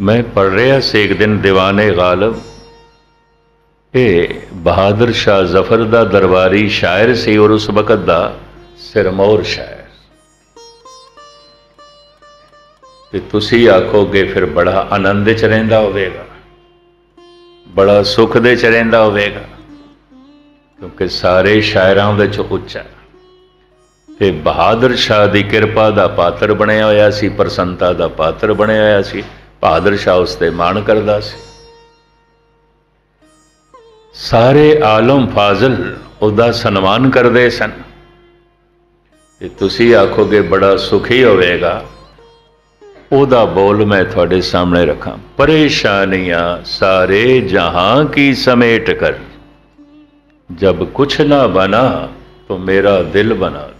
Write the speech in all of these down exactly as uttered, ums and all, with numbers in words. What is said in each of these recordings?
मैं पढ़ रहा से एक दिन दीवाने गालिब, ये बहादुर शाह जफर दा दरबारी शायर सी और उस वक़्त दा सिरमौर शायर। ते तुसी आखोगे फिर बड़ा आनंद च रहिंदा होवेगा, बड़ा सुख दे च रहिंदा होवेगा, क्योंकि सारे शायरां दे च उच्चा ते बहादुर शाह दी किरपा दा पात्र बनिया होया सी, प्रसन्नता दा पात्र बनिया होया सी। बहादुर शाह उस ते मान करदा सी। सारे आलम फाजिल उहदा सन्मान करदे सन। ते तुसी आखोगे बड़ा सुखी होवेगा, उहदा बोल मैं थोड़े सामने रखा। परेशानियां सारे जहां की समेट कर, जब कुछ ना बना तो मेरा दिल बना दे।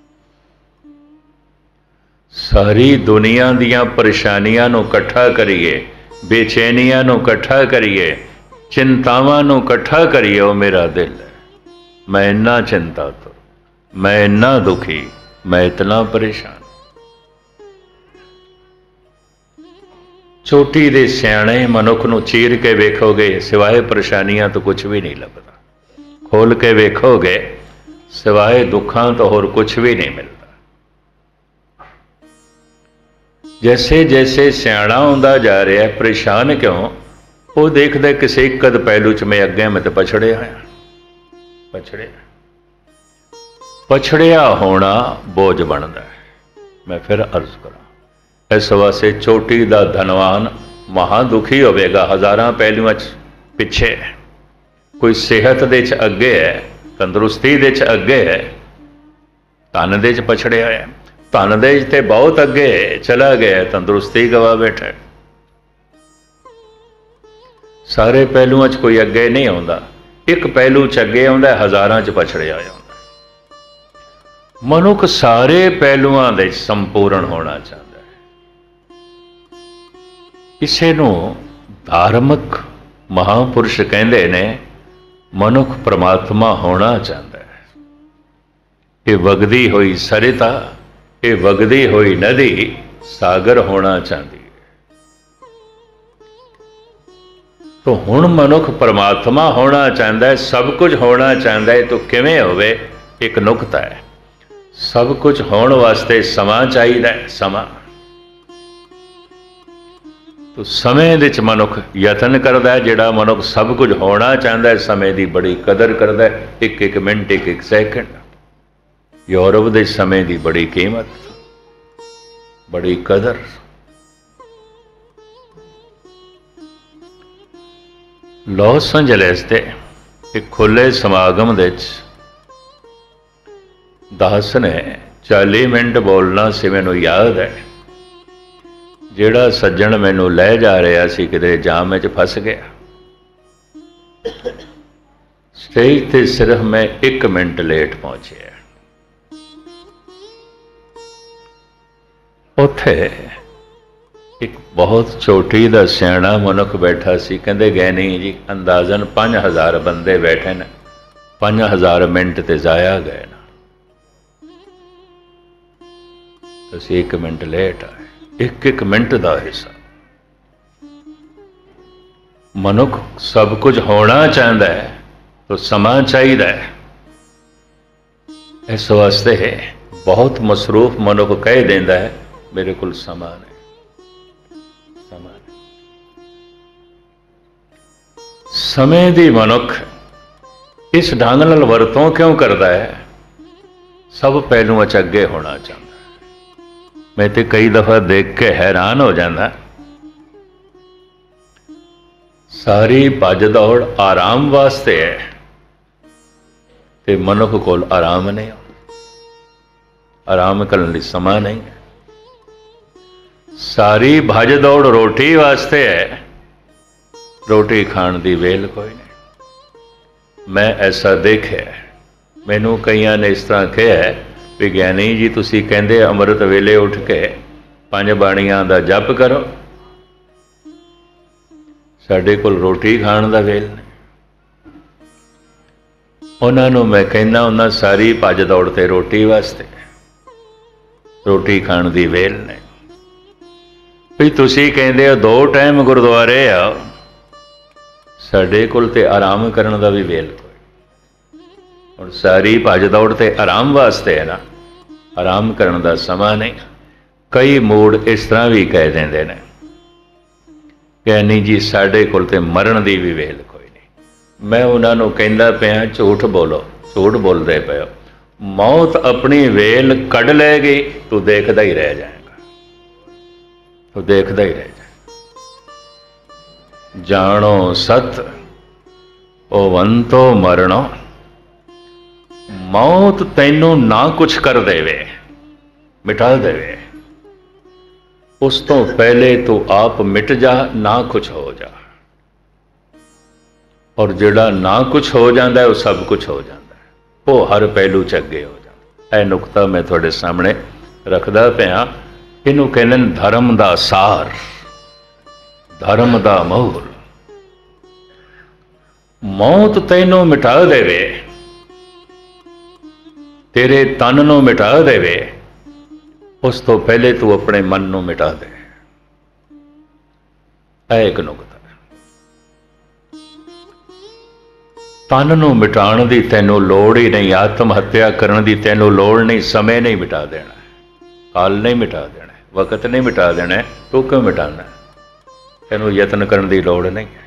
सारी दुनिया दियां परेशानियां नूं कट्ठा करिए, बेचैनियां नूं कट्ठा करिए, चिंतावां नूं कट्ठा करिए, वो मेरा दिल है। मैं इन्ना चिंता तो, मैं इन्ना दुखी, मैं इतना परेशान। चोटी दे सियाणे मनुख नूं चीर के वेखोगे, सिवाए परेशानियां तो कुछ भी नहीं लभदा। खोल के वेखोगे, सिवाए दुखां तो होर कुछ भी नहीं मिलता। जैसे जैसे सियाणा हुंदा जा रहा है, परेशान क्यों? वो देखदा किसी एक अद पहलू च मैं अगे मैं तो पछड़िया होया, पछड़िया पछड़िया होना बोझ बनता है। मैं फिर अर्ज करा, इस वास्ते चोटी दा धनवान महादुखी होवेगा। हज़ारां पहलुआं च पिछे, कोई सेहत दे च अगे है, तंदुरुस्ती दे च अगे है, धन दे च पछड़िया है। धन दे च ते बहुत अगे चला गया, तंदुरुस्ती गवा बैठा। सारे पहलुआं च कोई अगे नहीं आउंदा, एक पहलू च अगे आउंदा, हज़ारां च पछड़िया आउंदा। मनुख सारे पहलुआं दे संपूर्ण होना चाहता है। इसे नूं धार्मिक महापुरुष कहंदे ने, मनुख परमात्मा होना चाहता है। ये वगदी हुई सरिता, ये वगदी हुई नदी सागर होना चाहती है। तो हुण मनुख परमात्मा होना चाहता है, सब कुछ होना चाहता है। तो किवें होवे? एक नुकता है, सब कुछ होने वास्ते समा चाहिए। समा तो समय दे च मनुख यतन करता है। जिहड़ा मनुख सब कुछ होना चाहता है, समय की बड़ी कदर करता है। एक एक मिनट, एक एक सैकंड। यूरोप के समय की बड़ी कीमत, बड़ी कदर। लॉस एंजलिस के एक खुले समागम दे दास ने चाली मिनट बोलना सी। मैनू याद है, जिहड़ा सज्जन मैनू लै जा रहा सी, किधरे जाम च फस गया। स्टेज ते सिर्फ मैं एक मिनट लेट पहुंचे। उत्थे एक बहुत छोटी दा सियाणा मनुख बैठा सी। कहंदे गए नहीं जी, अंदाजन पांच हज़ार बंदे बैठे ने, पांच हज़ार मिनट ते जाया गए ना, असीं एक मिनट लेट आए। एक एक मिनट का हिस्सा। मनुख सब कुछ होना चाहता है तो समा चाहिए। इस वास्ते बहुत मसरूफ मनुख कह देंदा है, मेरे को समा नहीं, समा नहीं। समय दी मनुख इस ढंग नाल वरतों क्यों करता है? सब पहलुआं च अगे होना चाहता। मैं तो कई दफा देख के हैरान हो जाता। सारी भज दौड़ आराम वास्ते है, ते मनुख को आराम नहीं, आराम करने लई समा नहीं है। सारी भज दौड़ रोटी वास्ते है, रोटी खाण दी वेल कोई नहीं। मैं ऐसा देखा, मैनू कईयां ने इस तरह कहा है, विज्ञानी जी तुसी कहंदे अमृत वेले उठ के पंज बाणियां दा जप करो, साडे कोल रोटी खाण दा वेल नहीं। उन्हां नूं मैं कहना हुंदा, सारी भज दौड़ ते रोटी वास्ते, रोटी खाण दी वेल नहीं। ਵੀ ਤੁਸੀਂ ਕਹਿੰਦੇ ਹੋ ਦੋ ਟਾਈਮ ਗੁਰਦੁਆਰੇ ਆ, ਸਾਡੇ ਕੋਲ ਤੇ ਆਰਾਮ ਕਰਨ ਦਾ ਵੀ ਵੇਲ ਕੋਈ। ਹੁਣ ਸਾਰੀ ਭੱਜ ਦੌੜ ਤੇ ਆਰਾਮ ਵਾਸਤੇ ਹੈ ਨਾ, ਆਰਾਮ ਕਰਨ ਦਾ ਸਮਾਂ ਨਹੀਂ। ਕਈ ਮੂਡ ਇਸ ਤਰ੍ਹਾਂ ਵੀ ਕਹਿ ਦਿੰਦੇ ਨੇ ਕਿ ਨਹੀਂ ਜੀ ਸਾਡੇ ਕੋਲ ਤੇ ਮਰਨ ਦੀ ਵੀ ਵੇਲ ਕੋਈ ਨਹੀਂ। ਮੈਂ ਉਹਨਾਂ ਨੂੰ ਕਹਿੰਦਾ ਪਿਆ ਝੂਠ ਬੋਲੋ, ਝੂਠ ਬੋਲਦੇ ਪਏ ਹੋ। ਮੌਤ ਆਪਣੀ ਵੇਲ ਕੱਢ ਲੈਗੀ, ਤੂੰ ਦੇਖਦਾ ਹੀ ਰਹਿ ਜਾਏਗਾ, ਤੂੰ ਦੇਖਦਾ ਹੀ ਰਹਿ ਜਾਏਗਾ। ਜਾਣੋ ਸਤ ਓਵੰਤੋ ਮਰਣੋ, ਮੌਤ ਤੈਨੂੰ ਨਾ ਕੁਛ ਕਰ ਦੇਵੇ, ਮਿਟਾ ਦੇਵੇ, ਉਸ ਤੋਂ ਪਹਿਲੇ ਤੂੰ ਆਪ ਮਿਟ ਜਾ, ਨਾ ਕੁਛ ਹੋ ਜਾ। ਔਰ ਜਿਹੜਾ ਨਾ ਕੁਛ ਹੋ ਜਾਂਦਾ ਉਹ ਸਭ ਕੁਛ ਹੋ ਜਾਂਦਾ, ਉਹ ਹਰ ਪਹਿਲੂ 'ਚ ਅੱਗੇ ਹੋ ਜਾਂਦਾ। ਇਹ ਨੁਕਤਾ ਮੈਂ ਤੁਹਾਡੇ ਸਾਹਮਣੇ ਰੱਖਦਾ ਪਿਆ। ਇਹਨੂੰ ਕਹਿੰਦੇ ਨੇ ਧਰਮ ਦਾ ਸਾਰ, ਧਰਮ ਦਾ ਮੂਲ। ਮੌਤ ਤੈਨੂੰ ਮਿਟਾ ਦੇਵੇ, ਤੇਰੇ ਤਨ ਨੂੰ ਮਿਟਾ ਦੇਵੇ, ਉਸ ਤੋਂ ਪਹਿਲੇ ਤੂੰ ਆਪਣੇ ਮਨ ਨੂੰ ਮਿਟਾ ਦੇ। ਇਹ ਇੱਕ ਨੁਕਤਾ। ਤਨ ਨੂੰ ਮਿਟਾਉਣ ਦੀ ਤੈਨੂੰ ਲੋੜ ਹੀ ਨਹੀਂ, ਆਤਮ ਹੱਤਿਆ ਕਰਨ ਦੀ ਤੈਨੂੰ ਲੋੜ ਨਹੀਂ। ਸਮੇਂ ਨਹੀਂ ਮਿਟਾ ਦੇਣਾ, ਕਾਲ ਨਹੀਂ ਮਿਟਾ ਦੇਣਾ, ਵਕਤ ਨਹੀਂ ਮਿਟਾ ਦੇਣਾ, ਤੂੰ ਕਿਉਂ ਮਿਟਾਉਣਾ? ਤੈਨੂੰ ਯਤਨ ਕਰਨ ਦੀ ਲੋੜ ਨਹੀਂ ਹੈ।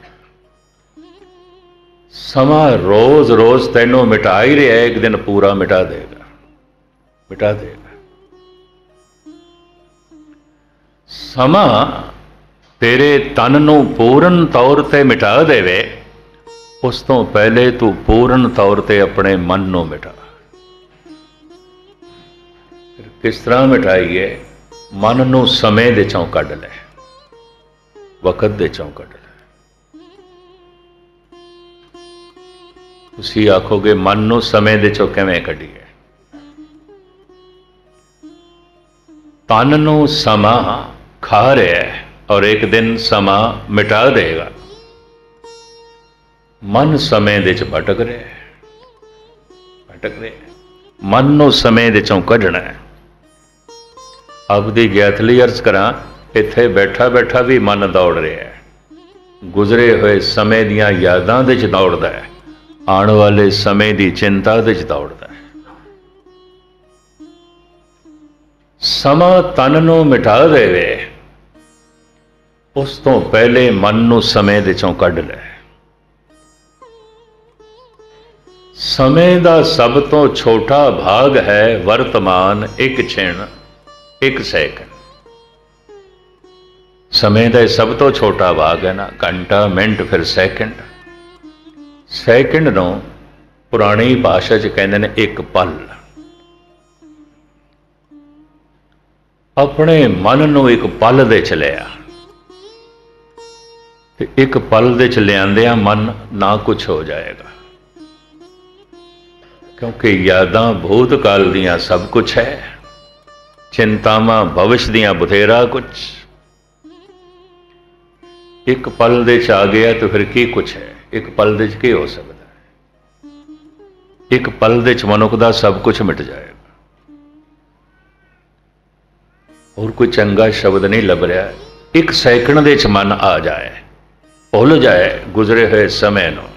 ਸਮਾਂ ਰੋਜ਼ ਰੋਜ਼ ਤੈਨੂੰ ਮਿਟਾ ਹੀ ਰਿਹਾ, ਇੱਕ ਦਿਨ ਪੂਰਾ ਮਿਟਾ ਦੇਗਾ, ਮਿਟਾ ਦੇਗਾ। ਸਮਾਂ ਤੇਰੇ ਤਨ ਨੂੰ ਪੂਰਨ ਤੌਰ ਤੇ ਮਿਟਾ ਦੇਵੇ, ਉਸ ਤੋਂ ਪਹਿਲੇ ਤੂੰ ਪੂਰਨ ਤੌਰ ਤੇ ਆਪਣੇ ਮਨ ਨੂੰ ਮਿਟਾ। ਫਿਰ ਕਿਸ ਤਰ੍ਹਾਂ ਮਿਟਾਈਏ? ਮਨ ਨੂੰ ਸਮੇਂ ਦੇ ਚੋਂ ਕੱਢ ਲੈ, ਵਕਤ ਦੇ ਚੋਂ ਕੱਢ ਲੈ। ਤੁਸੀਂ ਆਖੋਗੇ ਮਨ ਨੂੰ ਸਮੇਂ ਦੇ ਚੋਂ ਕਿਵੇਂ ਕੱਢੀਏ? ਤਨ ਨੂੰ ਸਮਾਂ ਖਾ ਰਿਹਾ ਹੈ ਔਰ ਇੱਕ ਦਿਨ ਸਮਾਂ ਮਿਟਾ ਦੇਗਾ। ਮਨ ਸਮੇਂ ਦੇ ਚ ਭਟਕ ਰਿਹਾ ਹੈ, ਭਟਕ ਰਿਹਾ। ਮਨ ਨੂੰ ਸਮੇਂ ਦੇ ਚੋਂ ਕੱਢਣਾ ਹੈ। ਆਪਦੀ ਗਿਆਤ ਲਈ ਅਰਜ਼ ਕਰਾਂ, ਇੱਥੇ ਬੈਠਾ ਬੈਠਾ ਵੀ ਮਨ ਦੌੜ ਰਿਹਾ ਹੈ, ਗੁਜ਼ਰੇ ਹੋਏ ਸਮੇਂ ਦੀਆਂ ਯਾਦਾਂ ਦੇ ਚ ਦੌੜਦਾ ਹੈ, ਆਉਣ ਵਾਲੇ ਸਮੇਂ ਦੀ ਚਿੰਤਾ ਦੇ ਚ ਦੌੜਦਾ ਹੈ। ਸਮਾਂ ਤਨ ਨੂੰ ਮਿਟਾ ਦੇਵੇ, ਉਸ ਤੋਂ ਪਹਿਲੇ ਮਨ ਨੂੰ ਸਮੇਂ ਦੇ ਚੋਂ ਕੱਢ ਲੈ। ਸਮੇਂ ਦਾ ਸਭ ਤੋਂ ਛੋਟਾ ਭਾਗ ਹੈ ਵਰਤਮਾਨ, ਇੱਕ ਛਿਣ, ਇੱਕ ਸੈਕਿੰਡ। ਸਮੇਂ ਦਾ ਸਭ ਤੋਂ ਛੋਟਾ ਭਾਗ ਹੈ ਨਾ, ਘੰਟਾ, ਮਿੰਟ, ਫਿਰ ਸੈਕਿੰਡ। ਸੈਕਿੰਡ ਨੂੰ ਪੁਰਾਣੀ ਭਾਸ਼ਾ 'ਚ ਕਹਿੰਦੇ ਨੇ ਇੱਕ ਪਲ। ਆਪਣੇ ਮਨ ਨੂੰ ਇੱਕ ਪਲ ਦੇ ਚ ਲਿਆ, ਤੇ ਇੱਕ ਪਲ ਦੇ ਚ ਲਿਆਂਦਿਆਂ ਮਨ ਨਾ ਕੁਛ ਹੋ ਜਾਏਗਾ। ਕਿਉਂਕਿ ਯਾਦਾਂ ਭੂਤਕਾਲ ਦੀਆਂ ਸਭ ਕੁਛ ਹੈ, ਚਿੰਤਾਵਾਂ ਭਵਿਸ਼ ਦੀਆਂ ਬਥੇਰਾ ਕੁਛ। ਇੱਕ ਪਲ ਦੇ ਚ ਆ ਗਿਆ ਤਾਂ ਫਿਰ ਕੀ ਕੁਛ ਹੈ? ਇੱਕ ਪਲ ਦੇ ਚ ਕੀ ਹੋ ਸਕਦਾ ਹੈ? ਇੱਕ ਪਲ ਦੇ ਚ ਮਨੁੱਖ ਦਾ ਸਭ ਕੁਛ ਮਿਟ ਜਾਏਗਾ। ਹੋਰ ਕੋਈ ਚੰਗਾ ਸ਼ਬਦ ਨਹੀਂ ਲੱਭ ਰਿਹਾ। ਇੱਕ ਸੈਕਿੰਡ ਦੇ ਚ ਮਨ ਆ ਜਾਏ, ਭੁੱਲ ਜਾਏ ਗੁਜ਼ਰੇ ਹੋਏ ਸਮੇਂ ਨੂੰ,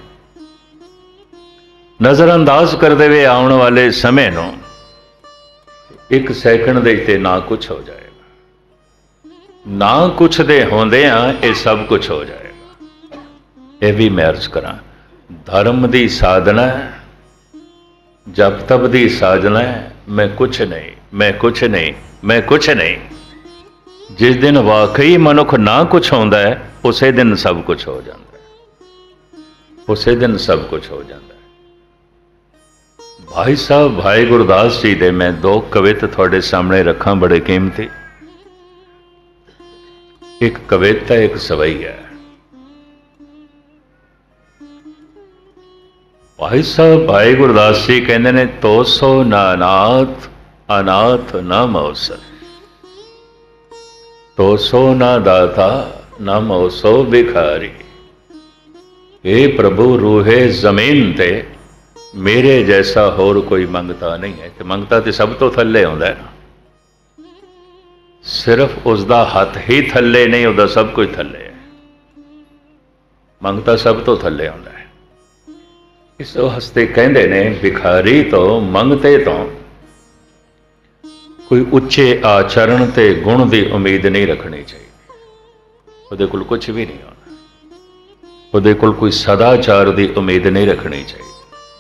ਨਜ਼ਰ ਅੰਦਾਜ਼ ਕਰ ਦੇਵੇ ਆਉਣ ਵਾਲੇ ਸਮੇਂ ਨੂੰ। ਇੱਕ ਸੈਕਿੰਡ ਦੇ ਤੇ ਨਾ ਕੁਛ ਹੋ ਜਾਏਗਾ। ਨਾ ਕੁਛ ਦੇ ਹੁੰਦਿਆਂ ਇਹ ਸਭ ਕੁਛ ਹੋ ਜਾਏਗਾ। ਇਹ ਵੀ ਮੈਂ ਅਰਜ਼ ਕਰਾਂ, ਧਰਮ ਦੀ ਸਾਧਨਾ, ਜਪ ਤਪ ਦੀ ਸਾਧਨਾ, ਮੈਂ ਕੁਛ ਨਹੀਂ, ਮੈਂ ਕੁਛ ਨਹੀਂ, ਮੈਂ ਕੁਛ ਨਹੀਂ। ਜਿਸ ਦਿਨ ਵਾਕਈ ਮਨੁੱਖ ਨਾ ਕੁਛ ਹੁੰਦਾ ਹੈ, ਉਸੇ ਦਿਨ ਸਭ ਕੁਛ ਹੋ ਜਾਂਦਾ ਹੈ, ਉਸੇ ਦਿਨ ਸਭ ਕੁਛ ਹੋ ਜਾਂਦਾ ਹੈ। ਭਾਈ ਸਾਹਿਬ ਭਾਈ ਗੁਰਦਾਸ ਜੀ ਦੇ ਮੈਂ ਦੋ ਕਵਿਤ ਤੁਹਾਡੇ ਸਾਹਮਣੇ ਰੱਖਾਂ, ਬੜੇ ਕੀਮਤੀ। ਇੱਕ ਕਵਿਤਾ, ਇੱਕ ਸਵਈਆ। ਭਾਈ ਸਾਹਿਬ ਭਾਈ ਗੁਰਦਾਸ ਜੀ ਕਹਿੰਦੇ ਨੇ, ਤੋ ਸੋ ਨਾ ਅਨਾਥ, ਅਨਾਥ ਨਾ ਮੌਸਰ, ਤੋ ਸੋ ਨਾ ਦਾਤਾ, ਨਾ ਮੌਸੋ ਭਿਖਾਰੀ। ਇਹ ਪ੍ਰਭੂ ਰੂਹੇ ਜ਼ਮੀਨ ਤੇ ਮੇਰੇ ਜੈਸਾ ਹੋਰ ਕੋਈ ਮੰਗਤਾ ਨਹੀਂ ਹੈ। ਕਿ ਮੰਗਤਾ ਤੇ ਸਭ ਤੋਂ ਥੱਲੇ ਆਉਂਦਾ ਹੈ। सिर्फ उसका हथ ही थले नहीं, उसका सब कुछ थले है। मंगता सब तो थले आउंदा है। इस वास्ते कहते ने भिखारी तो मंगते तो कोई उच्चे आचरण ते गुण की उम्मीद नहीं रखनी चाहिए। उहदे कोल कुछ भी नहीं होना, उहदे कोल कोई सदाचार की उम्मीद नहीं रखनी चाहिए।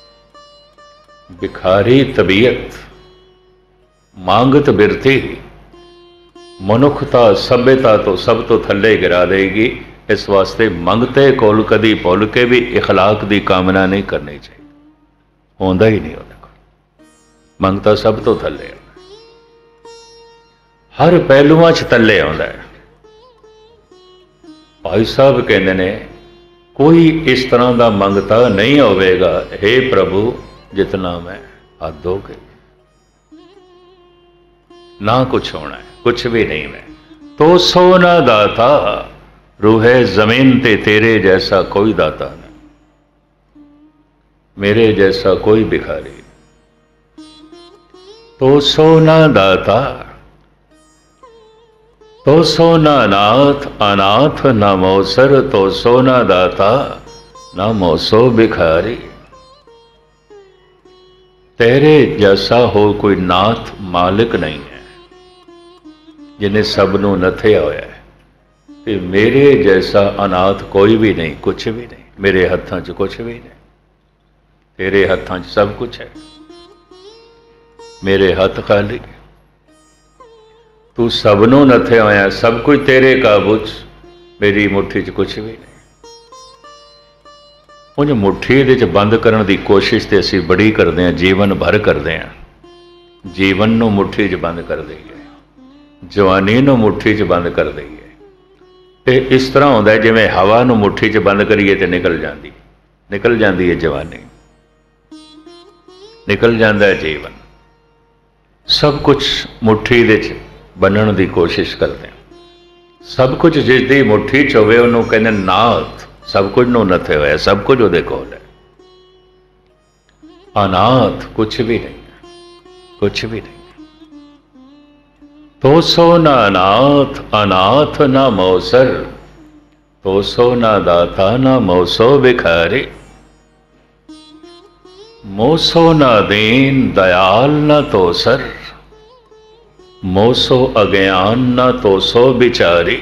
भिखारी तबीयत, मांगत बिरती मनुखता सभ्यता तो सब तो थले गिरा देगी। इस वास्ते मंगते कोल कदी भुल के भी इखलाक की कामना नहीं करनी चाहिए। होंदा ही नहीं उहदे कोल। मंगता सब तो थले है, हर पहलुआं च थले आउंदा है। भाई साहब कहते ने कोई इस तरह का मंगता नहीं होवेगा, हे प्रभु जितना मैं हद हो गई, ना कुछ होना है, कुछ भी नहीं मैं तो सोना दाता, रूहे जमीन ते तेरे जैसा कोई दाता नहीं, मेरे जैसा कोई भिखारी तो सोना दाता, तो सोना नाथ अनाथ न मौसर, तो सोना दाता न मौसो भिखारी। तेरे जैसा हो कोई नाथ मालिक नहीं है जिन्हें सबनों नथया होया है, ते मेरे जैसा अनाथ कोई भी नहीं, कुछ भी नहीं। मेरे हत्थां च कुछ भी नहीं, तेरे हत्थां च सब कुछ है, मेरे हथ खाली। तू सबनों नथया होया, सब कुछ तेरे काबू च, मेरी मुट्ठी च कुछ भी नहीं। उन्हें मुट्ठी दे च बंद करने की कोशिश तो असी बड़ी करते हैं, जीवन भर करते हैं। जीवन नूं मुट्ठी च बंद कर दईए, जवानी नूं मुट्ठी च बंद कर दईए। तो इस तरह होंदा है जिवें हवा नूं मुट्ठी च बंद करिए तो निकल जाती निकल जाती है जवानी, निकल जाता है जीवन। सब कुछ मुट्ठी दे च बनने की कोशिश करते हैं। सब कुछ जिसकी मुट्ठी च होवे उन्होंने कहते नाथ, सब कुछ नूं नथे होया, सब कुछ उहदे कोल है। अनाथ कुछ भी नहीं है, कुछ भी नहीं। तो सो ना नाथ अनाथ ना मौसर, तो सो ना दाता ना मौसो भिखारी। मोसो ना दीन दयाल ना तो सर, मोसो अज्ञान ना तो सो बिचारी।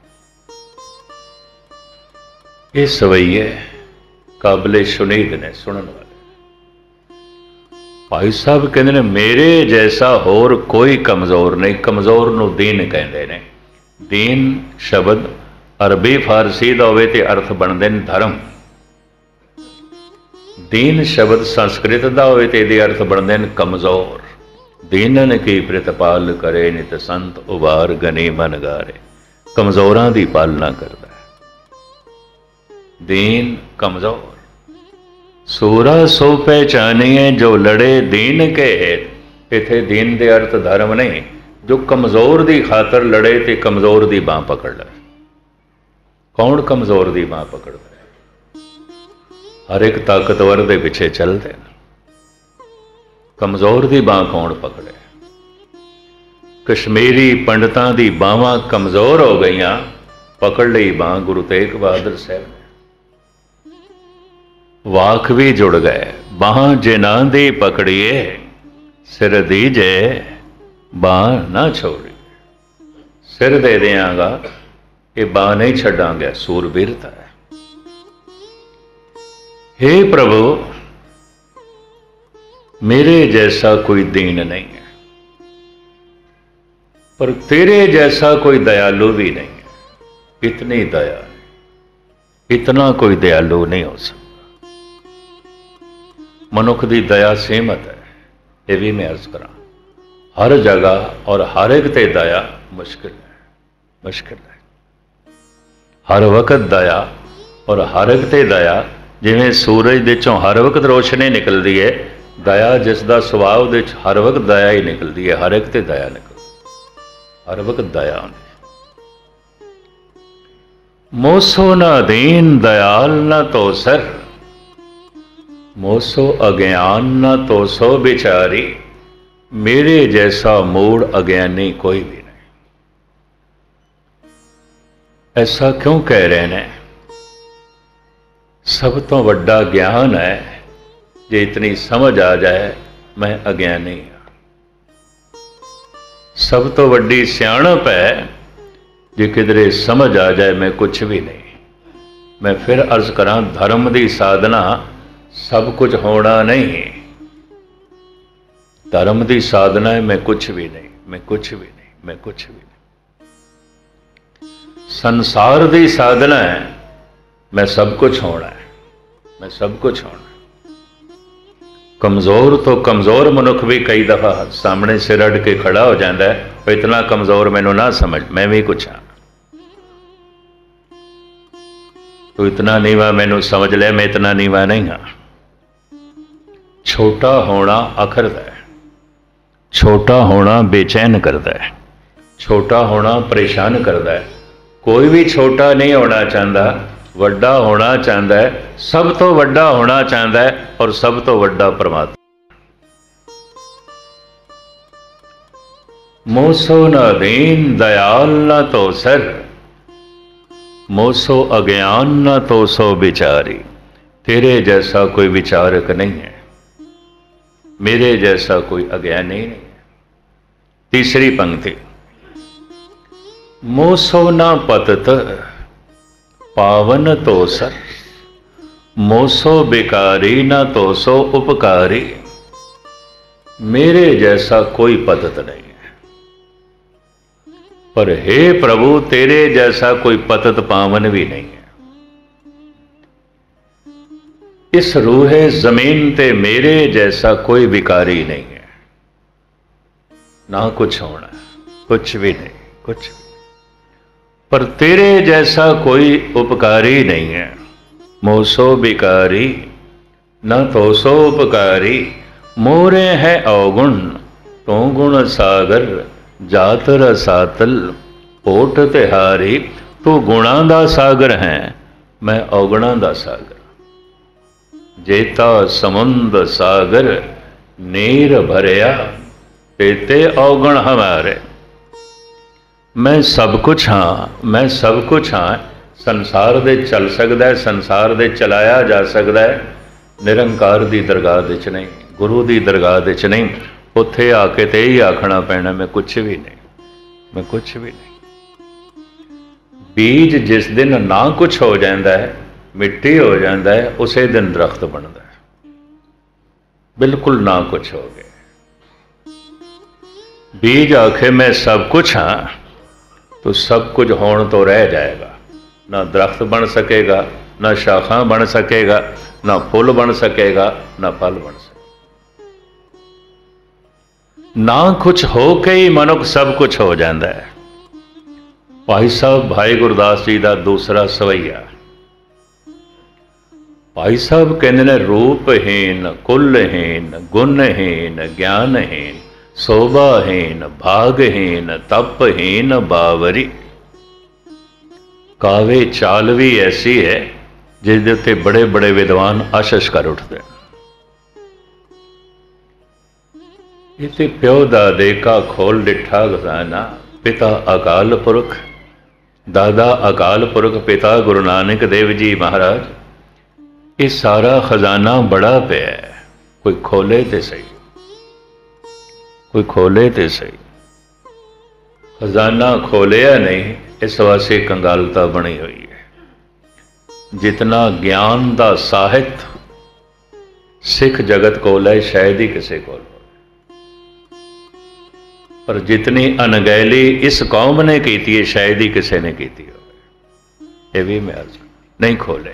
ये सवैये काबले शुनीद ने, सुनने वाले। भाई साहब कहते हैं मेरे जैसा होर कोई कमज़ोर नहीं। कमज़ोर नूं दीन कहते हैं। दीन शब्द अरबी फारसी का होवे ते अर्थ बनते हैं धर्म। दीन शब्द संस्कृत का होवे ते इहदे अर्थ बनते हैं कमज़ोर। दीनन की प्रतिपाल करे नित संत उबार गनी मन गारे। कमज़ोरां दी पालना करता है दीन, कमज़ोर। सूरा सो पहचानिए जो लड़े दीन के हेत। इत्थे दीन दे अर्थ धर्म नहीं। जो कमज़ोर दी खातर लड़े ते कमज़ोर दी बांह पकड़ ले। कौन कमज़ोर दी बांह पकड़ता है? हर एक ताकतवर दे पिछे चलते हैं। कमज़ोर दी बांह कौन पकड़े? कश्मीरी पंडितां दी बांहां कमज़ोर हो गईयां, पकड़ लई बांह गुरु तेग बहादुर साहब ने। वाक भी जुड़ गए। बांह जिना दी पकड़िए, सिर दीजे बांह ना छोड़ी। सिर दे देंगा, ये बांह नहीं छड़ांगे। सूरबीरता है। हे प्रभु मेरे जैसा कोई दीन नहीं है, पर तेरे जैसा कोई दयालु भी नहीं है। इतनी दया, इतना कोई दयालु नहीं हो सकता। मनुख की दया सीमित है, ये भी मैं अर्ज करा। हर जगह और हर एक ते दया मुश्किल है, मुश्किल है। हर वक्त दया और हर एक ते दया, जिवें सूरज दे चों हर वक्त रोशनी निकलती है, दया जिसका सुभाव दे हर वक्त दया ही निकलती है। हर एक ते दया निकलती, हर वक्त दया आती। मोसो ना दीन दयाल ना तो सर, मोसो अज्ञान न तो सो बिचारी। मेरे जैसा मूड अज्ञानी कोई भी नहीं। ऐसा क्यों कह रहे हैं? सब तो वड्डा ज्ञान है, जे इतनी समझ आ जाए मैं अज्ञानी हाँ। सब तो वड्डी सियाणप है, जे किधरे समझ आ जाए मैं कुछ भी नहीं। मैं फिर अर्ज करा, धर्म की साधना सब कुछ होना नहीं। धर्म की साधना है मैं कुछ भी नहीं, मैं कुछ भी नहीं, मैं कुछ भी नहीं। संसार की साधना है मैं सब कुछ होना है, मैं सब कुछ होना है। कमज़ोर तो कमज़ोर मनुख भी कई दफ़ा सामने सिर अड़ के खड़ा हो जाता है, तो इतना कमज़ोर मैनू ना समझ, मैं भी कुछ हाँ। तो इतना नीवा मैनू समझ ले, मैं इतना नीवा नहीं हाँ। छोटा होना अखरदा है, छोटा होना बेचैन करता है, छोटा होना परेशान करता है। कोई भी छोटा नहीं होना चाहता, वड्डा होना चाहता है, सब तो वड्डा होना चाहता है, और सब तो वड्डा परमात्मा। मोसो न दीन दयाल न तो सर, मोसो अज्ञान न तो सो विचारी। तेरे जैसा कोई विचारक नहीं है, मेरे जैसा कोई अज्ञानी नहीं है। तीसरी पंक्ति, मोसो न पतत पावन तो सर, मोसो बेकारी न तो सो उपकारी। मेरे जैसा कोई पतत नहीं है, पर हे प्रभु तेरे जैसा कोई पतत पावन भी नहीं है। इस रूहे जमीन ते मेरे जैसा कोई विकारी नहीं है। ना कुछ होना, कुछ भी नहीं, कुछ भी। पर तेरे जैसा कोई उपकारी नहीं है। मोसो बिकारी न तो सो उपकारी, मोरे है अवगुण तो गुण सागर। जात रसातल ओट तिहारी, तू गुणा दा सागर है, मैं अवगुणा दा सागर। जेता समुंद सागर नीर भरिया, तेते अवगुण हमारे। मैं सब कुछ हाँ, मैं सब कुछ हाँ। संसार दे चल सकता है, संसार दे चलाया जा सकता है, निरंकार दी दरगाह दे च नहीं, गुरु दी दरगाह दे च नहीं। उत्थे आके तो यही आखना पैना मैं कुछ भी नहीं, मैं कुछ भी नहीं। बीज जिस दिन ना कुछ हो जाता है, मिट्टी हो जाता है, उसे दिन दरख्त बनता है। बिल्कुल ना कुछ हो गए। बीज आखे मैं सब कुछ हाँ, तो सब कुछ होने तो रह जाएगा। ना दरख्त बन सकेगा, ना शाखा बन सकेगा, ना फुल बन सकेगा, ना फल बन सकेगा। ना कुछ हो के ही मनुख सब कुछ हो जाता है। भाई साहब भाई गुरदास जी का दूसरा सवैया, भाई साहब कहते ने रूपहीन कुलहीन गुणहीन ज्ञानहीन शोभाहीन भागहीन तपहीन बावरी। कावे चाल भी ऐसी है जिसके उत्ते बड़े बड़े विद्वान आशिश कर उठते हैं। इते प्यो दादे का खोल डिठा खजाना, पिता अकाल पुरख, दादा अकाल पुरख, पिता गुरु नानक देव जी महाराज। ये सारा खजाना बड़ा पे है, कोई खोले तो सही, कोई खोले तो सही। खजाना खोलिया नहीं, इस वास्ते कंगालता बनी हुई है। जितना ज्ञान का साहित्य सिख जगत कोल है, शायद ही किसी कोल हो, पर जितनी अनगैली इस कौम ने की है, शायद ही किसी ने की हो। ये भी मैं अर्ज नहीं खोले।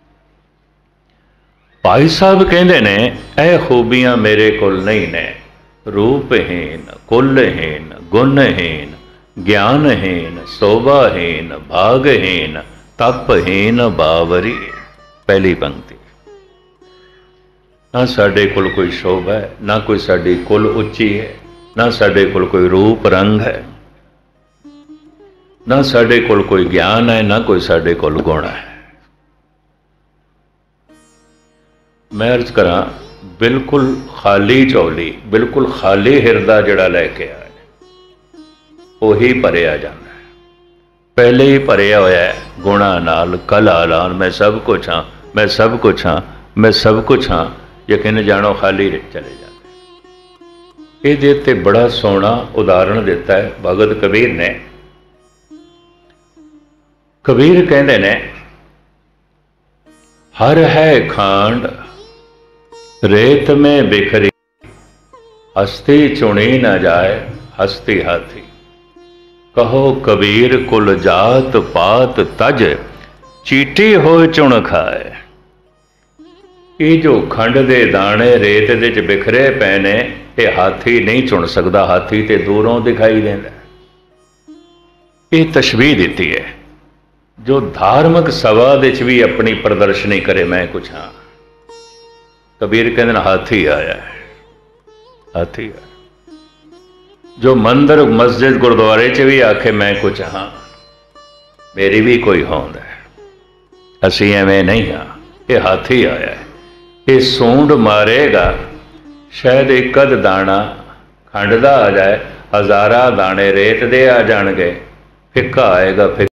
भाई साहब कहते ने ए खूबियां मेरे कोल नहीं ने, रूपहीन कुलहीन गुणहीन ज्ञानहीन शोभाहीन भागहीन तपहीन बावरी। पहली पंक्ति, ना साडे कोल कोई शोभा है, ना कोई साडी कुल उच्ची है, ना साडे कोल कोई रूप रंग है, ना साडे कोल कोई ज्ञान है, ना कोई साडे कोल गुण है। मैं अर्ज करा, बिल्कुल खाली झोली, बिल्कुल खाली हिरदा जड़ा लैके आए, वही भरिया जाता है। पहले ही भरिया होया है गुणा नाल कला नाल। मैं सब कुछ हाँ, मैं सब कुछ हाँ, मैं सब कुछ हाँ, यकीन जानो खाली चले जाते। ये ते बड़ा सोहना उदाहरण दिता है भगत कबीर ने। कबीर कहते ने हर है खांड रेत में बिखरी, हस्ती चुनी न जाए हस्ती हाथी। कहो कबीर कुल जात पात तज, चीटी हो चुन खाए। ये जो खंड दे दाने रेत दे च बिखरे पे ने, ये हाथी नहीं चुन सकता, हाथी ते दूरों दिखाई देता। ये तशबीह दी है। जो धार्मिक सभा दे च भी अपनी प्रदर्शनी करे मैं कुछ हाँ, कबीर कहते हाथी आया है, हाथी आया। जो मंदिर मस्जिद गुरुद्वारे च भी आखे मैं कुछ हाँ, मेरी भी कोई होंद है, असी एवें नहीं हाँ, ये हाथी आया है। ये सूंड मारेगा शायद एक अध दाना खंड दा आ जाए, हज़ारा दाने रेत दे आ जाएंगे, फिक्का आएगा फिक्का।